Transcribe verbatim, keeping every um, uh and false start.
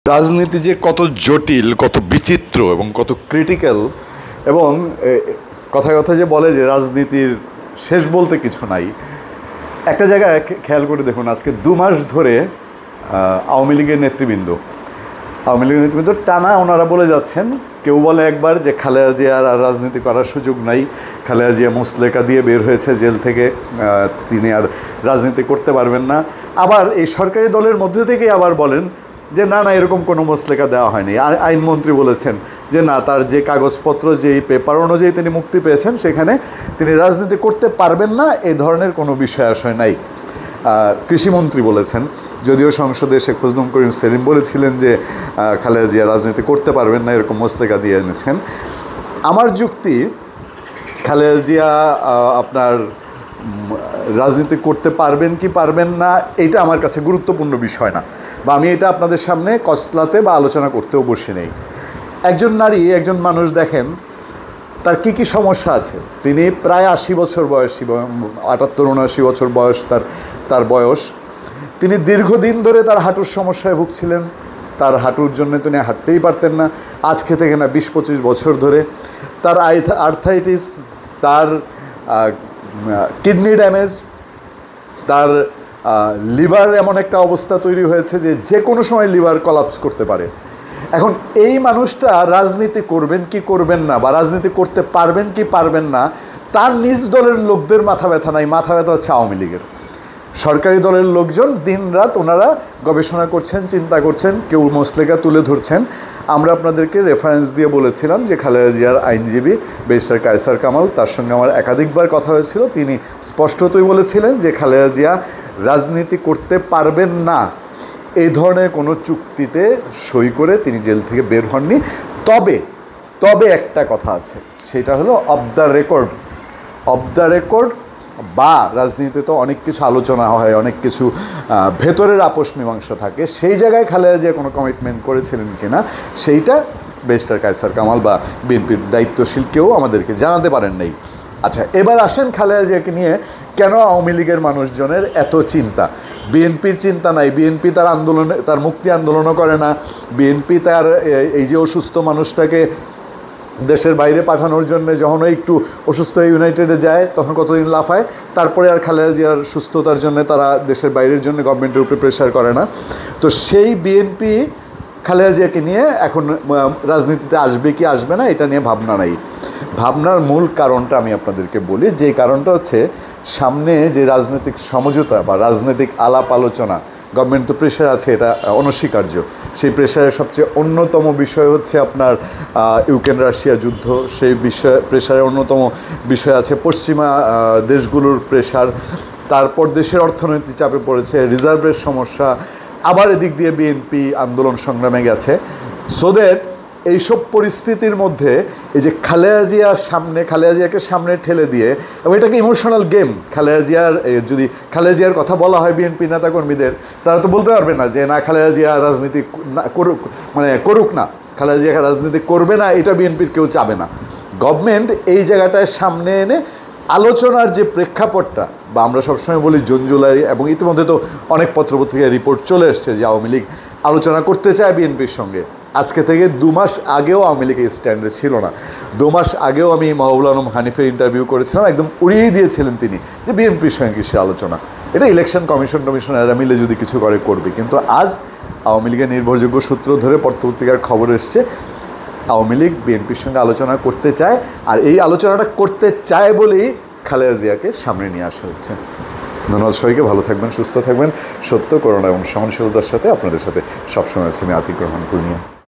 রাজনীতি যে কত জটিল, কত বিচিত্র এবং কত ক্রিটিক্যাল, এবং কথায় কথা যে বলে যে রাজনীতির শেষ বলতে কিছু নাই। একটা জায়গায় খেয়াল করে দেখুন, আজকে দু মাস ধরে আওয়ামী লীগের নেতৃবৃন্দ আওয়ামী লীগের নেতৃবৃন্দ টানা ওনারা বলে যাচ্ছেন, কেউ বলে একবার যে খালেদা জিয়ার আর রাজনীতি করার সুযোগ নাই, খালেদা জিয়া মুসলেকা দিয়ে বের হয়েছে জেল থেকে, তিনি আর রাজনীতি করতে পারবেন না। আবার এই সরকারি দলের মধ্যে থেকেই আবার বলেন যে না না এরকম কোনো মুসলেকা দেওয়া হয়নি। আর আইনমন্ত্রী বলেছেন যে না, তার যে কাগজপত্র, যেই পেপার অনুযায়ী তিনি মুক্তি পেয়েছেন সেখানে তিনি রাজনীতি করতে পারবেন না, এই ধরনের কোনো বিষয় আশয় নাই। কৃষিমন্ত্রী বলেছেন, যদিও সংসদে শেখ ফজলুল করিম সেলিম বলেছিলেন যে খালেদা জিয়া রাজনীতি করতে পারবেন না, এরকম মুসলেকা দিয়ে এনেছেন। আমার যুক্তি, খালেদা জিয়া আপনার রাজনীতি করতে পারবেন কি পারবেন না এটা আমার কাছে গুরুত্বপূর্ণ বিষয় না, বা আমি এটা আপনাদের সামনে কসলাতে বা আলোচনা করতেও বসে নেই। একজন নারী, একজন মানুষ দেখেন তার কী কী সমস্যা আছে। তিনি প্রায় আশি বছর বয়সী, আটাত্তর উনআশি বছর বয়স তার তার বয়স। তিনি দীর্ঘদিন ধরে তার হাঁটুর সমস্যায় ভুগছিলেন, তার হাঁটুর জন্য তিনি হাঁটতেই পারতেন না, আজকে থেকে না বিশ পঁচিশ বছর ধরে। তার আর্থাইটিস, তার কিডনি ড্যামেজ, তার লিভার এমন একটা অবস্থা তৈরি হয়েছে যে যে কোনো সময় লিভার কলাপস করতে পারে। এখন এই মানুষটা রাজনীতি করবেন কি করবেন না, বা রাজনীতি করতে পারবেন কি পারবেন না, তার নিজ দলের লোকদের মাথা ব্যথা নাই, মাথা ব্যথা হচ্ছে আওয়ামী লীগের। সরকারি দলের লোকজন দিন রাত ওনারা গবেষণা করছেন, চিন্তা করছেন, কেউ মুসলেকা তুলে ধরছেন। আমরা আপনাদেরকে রেফারেন্স দিয়ে বলেছিলাম যে খালেদা জিয়ার আইনজীবী ব্যারিস্টার কায়সার কামাল, তার সঙ্গে আমার একাধিকবার কথা হয়েছিল, তিনি স্পষ্টতই বলেছিলেন যে খালেদা জিয়া রাজনীতি করতে পারবেন না, এই ধরনের কোনো চুক্তিতে সই করে তিনি জেল থেকে বের হননি। তবে তবে একটা কথা আছে, সেটা হলো off the record off the record বা রাজনীতিতে তো অনেক কিছু আলোচনা হয়, অনেক কিছু ভেতরের আপোষ মীমাংসা থাকে, সেই জায়গায় খালেদা জিয়া কোনো কমিটমেন্ট করেছিলেন কিনা সেইটা ব্যারিস্টার কায়সার কামাল বা বিএনপির দায়িত্বশীল কেউ আমাদেরকে জানাতে পারেন নাই। আচ্ছা, এবার আসেন খালেদা জিয়াকে নিয়ে কেন আওয়ামী লীগের মানুষজনের এত চিন্তা। বিএনপির চিন্তা নাই, বিএনপি তার আন্দোলনে, তার মুক্তি আন্দোলনও করে না। বিএনপি তার এই যে অসুস্থ মানুষটাকে দেশের বাইরে পাঠানোর জন্য যখন একটু অসুস্থ হয়ে ইউনাইটেডে যায় তখন কতদিন লাফায়, তারপরে আর খালেদা জিয়ার সুস্থতার জন্য তারা দেশের বাইরের জন্য গভর্নমেন্টের উপরে প্রেশার করে না। তো সেই বিএনপি খালেদা জিয়াকে নিয়ে এখন রাজনীতিতে আসবে কি আসবে না এটা নিয়ে ভাবনা নাই। ভাবনার মূল কারণটা আমি আপনাদেরকে বলি, যে কারণটা হচ্ছে সামনে যে রাজনৈতিক সমঝোতা বা রাজনৈতিক আলাপ আলোচনা, গভর্নমেন্ট তো প্রেশার আছে, এটা অনস্বীকার্য। সেই প্রেশারের সবচেয়ে অন্যতম বিষয় হচ্ছে আপনার ইউক্রেন রাশিয়া যুদ্ধ, সেই বিষয় প্রেশারের অন্যতম বিষয় আছে পশ্চিমা দেশগুলোর প্রেশার, তারপর দেশের অর্থনৈতিক চাপে পড়েছে, রিজার্ভের সমস্যা, আবার এদিক দিয়ে বিএনপি আন্দোলন সংগ্রামে গেছে। সো দ্যাট এইসব পরিস্থিতির মধ্যে এই যে খালেদা জিয়ার সামনে, খালেদা জিয়াকে সামনে ঠেলে দিয়ে, এবং এটাকে ইমোশনাল গেম। খালেদা জিয়ার যদি খালেদা জিয়ার কথা বলা হয় বিএনপি নেতাকর্মীদের, তারা তো বলতে পারবে না যে না খালেদা জিয়া রাজনীতি করুক, মানে করুক না, খালেদা জিয়া রাজনীতি করবে না, এটা বিএনপির কেউ চাবে না। গভর্নমেন্ট এই জায়গাটায় সামনে এনে আলোচনার যে প্রেক্ষাপটটা, বা আমরা সবসময় বলি জুন জুলাই, এবং ইতিমধ্যে তো অনেক পত্রপত্রিকায় রিপোর্ট চলে এসছে যে আওয়ামী লীগ আলোচনা করতে চায় বিএনপির সঙ্গে। আজকে থেকে দু মাস আগেও আওয়ামী লীগের স্ট্যান্ডে ছিল না। দু মাস আগেও আমি মাহবুবুল আলম হানিফের ইন্টারভিউ করেছিলাম, একদম উড়িয়ে দিয়েছিলেন তিনি যে বিএনপির সঙ্গে কিসের আলোচনা, এটা ইলেকশন কমিশন টমিশন এরা মিলে যদি কিছু করে করবে। কিন্তু আজ আওয়ামী লীগের নির্ভরযোগ্য সূত্র ধরে পত্রপত্রিকার খবর এসছে আওয়ামী লীগ বিএনপির সঙ্গে আলোচনা করতে চায়, আর এই আলোচনাটা করতে চায় বলেই খালেদা জিয়াকে সামনে নিয়ে আসা হচ্ছে। ধন্যবাদ সবাইকে, ভালো থাকবেন, সুস্থ থাকবেন। সত্য, করোনা এবং সহনশীলতার সাথে আপনাদের সাথে সবসময় আছে আমি আতিক রহমান পূর্ণিয়া।